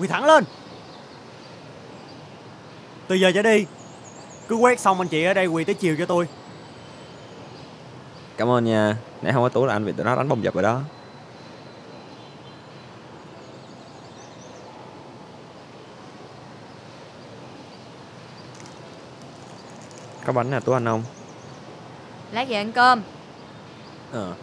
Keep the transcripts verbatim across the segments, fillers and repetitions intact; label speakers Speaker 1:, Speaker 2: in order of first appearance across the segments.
Speaker 1: quỳ thẳng lên. Từ giờ trở đi, cứ quét xong anh chị ở đây quỳ tới chiều cho tôi.
Speaker 2: Cảm ơn nha. Nãy không có Tú là anh vì tụi nó đánh bông dập rồi đó. Có bánh nào Tú anh không?
Speaker 3: Lát về ăn cơm.
Speaker 2: Ờ.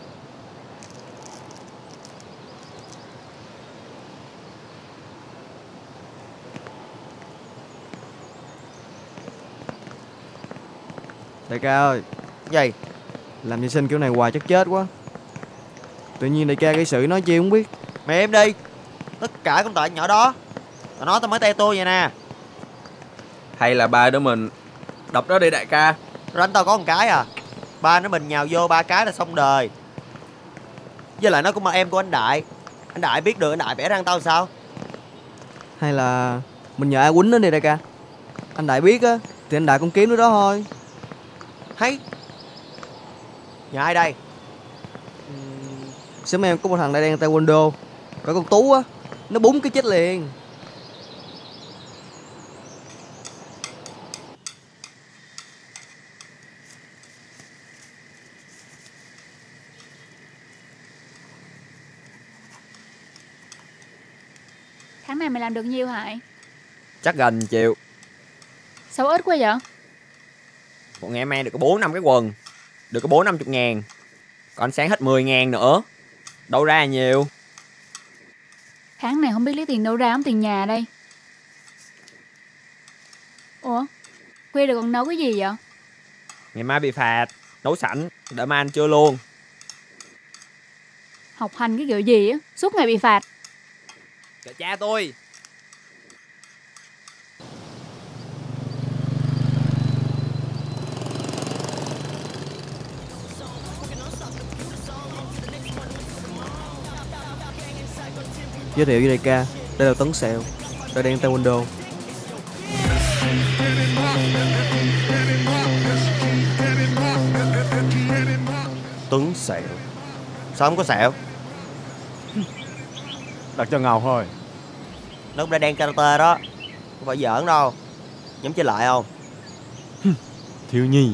Speaker 4: Đại ca ơi.
Speaker 5: Gì?
Speaker 4: Làm vệ sinh kiểu này hoài chắc chết quá. Tự nhiên đại ca gây sự nói chi không biết.
Speaker 5: Mày im đi. Tất cả cũng tại nhỏ đó. Tao nói tao mới tay tôi vậy nè.
Speaker 2: Hay là ba đứa mình đập nó đi đại ca.
Speaker 5: Rồi anh tao có một cái à. Ba nó mình nhào vô ba cái là xong đời. Với lại nó cũng là em của anh Đại. Anh Đại biết được anh Đại bẻ răng tao sao?
Speaker 4: Hay là mình nhờ ai quýnh nó đi đại ca. Anh Đại biết á thì anh Đại cũng kiếm nó đó thôi.
Speaker 5: Hay. Nhờ ai đây?
Speaker 4: Sớm em có một thằng đại đen taekwondo. Có con Tú á, nó búng cái chết liền.
Speaker 6: Tháng này mày làm được nhiêu Hải?
Speaker 2: Chắc gần triệu.
Speaker 6: Sao ít quá vậy?
Speaker 2: Một ngày mang được có bốn năm cái quần. Được có bốn năm chục ngàn. Còn sáng hết mười ngàn nữa. Đâu ra nhiều.
Speaker 6: Tháng này không biết lấy tiền đâu ra, không tiền nhà đây. Ủa, khuya được còn nấu cái gì vậy?
Speaker 2: Ngày mai bị phạt. Nấu sẵn, đợi mai ăn trưa luôn.
Speaker 6: Học hành cái kiểu gì á, suốt ngày bị phạt.
Speaker 2: Kệ cha tôi.
Speaker 4: Giới thiệu với đại ca, đây là Tấn Sẹo, đại đen taekwondo.
Speaker 5: Tuấn Sẹo. Sao không có sẹo?
Speaker 1: Đặt cho ngầu thôi.
Speaker 5: Nó cũng đã đen karate đó. Không phải giỡn đâu. Nhóm chơi lại không?
Speaker 1: Thiếu nhi.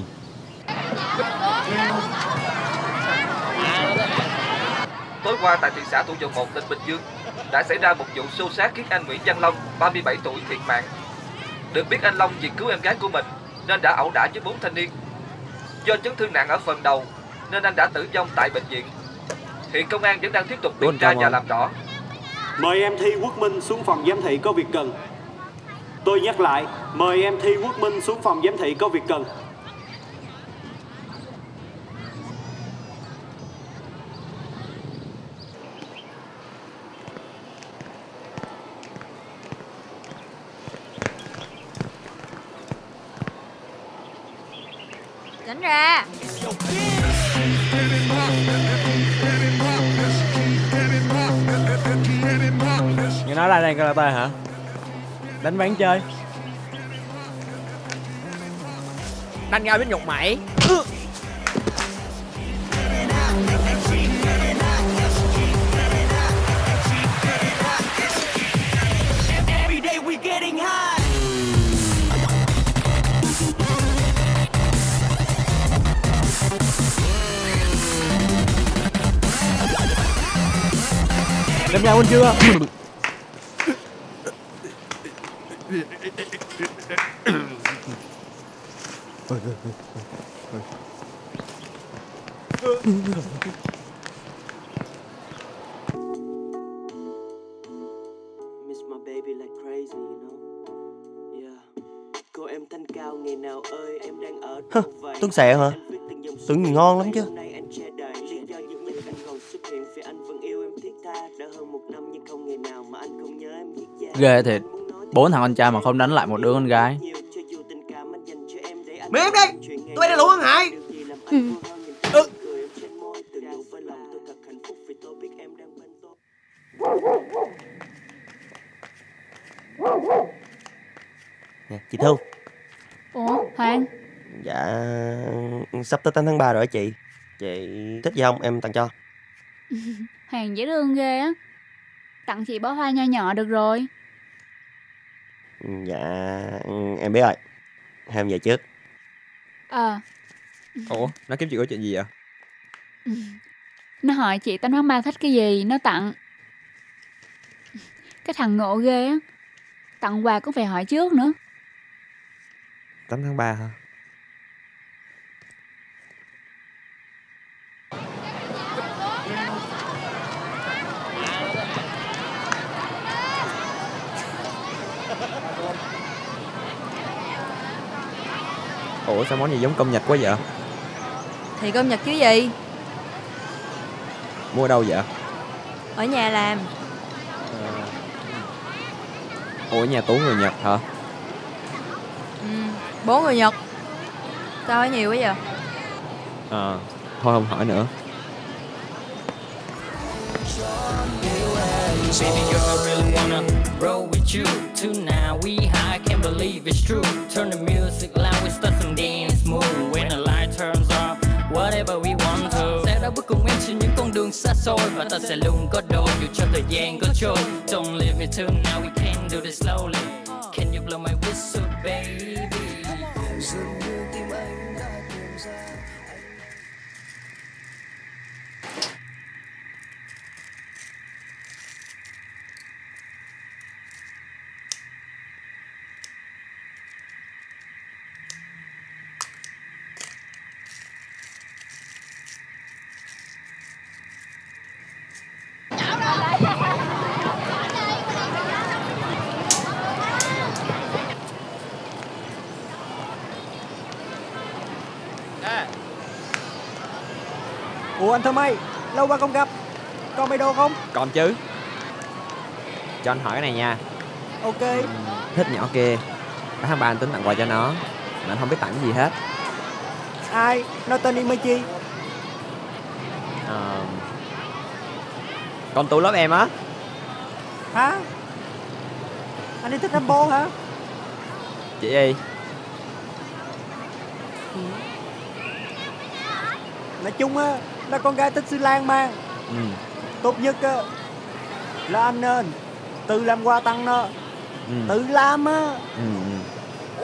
Speaker 7: Tối qua tại thị xã Thủ Dầu Một, tỉnh Bình Dương đã xảy ra một vụ xô xát khiến anh Nguyễn Văn Long, ba mươi bảy tuổi thiệt mạng. Được biết anh Long vì cứu em gái của mình nên đã ẩu đả với bốn thanh niên. Do chấn thương nặng ở phần đầu nên anh đã tử vong tại bệnh viện. Hiện công an vẫn đang tiếp tục điều tra và làm rõ.
Speaker 8: Mời em Thi Quốc Minh xuống phòng giám thị có việc cần. Tôi nhắc lại, mời em Thi Quốc Minh xuống phòng giám thị có việc cần.
Speaker 3: Tránh ra.
Speaker 1: Nghe nói là đang karate hả? Đánh ván chơi.
Speaker 2: Đánh nhau đến nhục mày.
Speaker 1: Đánh nhau anh chưa?
Speaker 5: Hơ, Tuấn Sẹo hả? Tưởng gì ngon lắm chứ.
Speaker 9: Ghê thiệt. Bốn thằng con trai mà không đánh lại một đứa con gái.
Speaker 5: Mày em đi. Tụi đây là lũ ăn hại.
Speaker 6: Ừ.
Speaker 5: Ừ. Nè, chị Thu.
Speaker 6: Ủa, Hoàng?
Speaker 5: Dạ, sắp tới tám tháng ba rồi hả chị? Chị thích gì không? Em tặng cho.
Speaker 6: Hoàng dễ thương ghê á. Tặng chị bó hoa nho nhỏ được rồi.
Speaker 5: Dạ em biết rồi. Hai em về trước.
Speaker 6: Ờ,
Speaker 2: Ủa, nó kiếm chuyện có chuyện gì vậy?
Speaker 6: nó hỏi chị Tám tháng ba thích cái gì, nó tặng. Cái thằng ngộ ghê á. Tặng quà cũng phải hỏi trước nữa.
Speaker 2: tám tháng ba hả? Ủa sao món gì giống cơm Nhật quá vậy?
Speaker 3: Thì cơm Nhật chứ gì.
Speaker 2: Mua ở đâu vậy?
Speaker 3: Ở nhà làm.
Speaker 2: Ủa nhà Tú người Nhật hả?
Speaker 3: Ừ, bố người Nhật. Sao hỏi nhiều quá vậy?
Speaker 2: Ờ, thôi không hỏi nữa.
Speaker 10: Baby girl, I really wanna roll with you. Tonight we high, can't believe it's true. Turn the music loud, we start some dance move. When the light turns off, whatever we want to. Sẽ đã bước cùng em trên những con đường xa xôi, và ta sẽ luôn có đôi dù cho thời gian có trôi. Don't leave me tonight, we can do this slowly. Can you blow my whistle, baby?
Speaker 11: Ủa anh Thơm ơi, lâu qua không gặp. Còn mấy đồ không?
Speaker 2: Còn chứ. Cho anh hỏi cái này nha.
Speaker 11: Ok.
Speaker 2: Thích nhỏ kia, tám tháng ba anh tính tặng quà cho nó, mà anh không biết tặng cái gì hết.
Speaker 11: Ai? Nó tên Imachi.
Speaker 2: Ờ, con Tú lớp em á.
Speaker 11: Hả? Anh đi thích Rambo hả?
Speaker 2: Chị Y.
Speaker 11: Nói chung á, là con gái thích Sư Lan mà.
Speaker 2: Ừ.
Speaker 11: Tốt nhất á là anh nên tự làm quà tặng nó.
Speaker 2: Ừ.
Speaker 11: Tự làm á.
Speaker 2: Ừ. Ừ.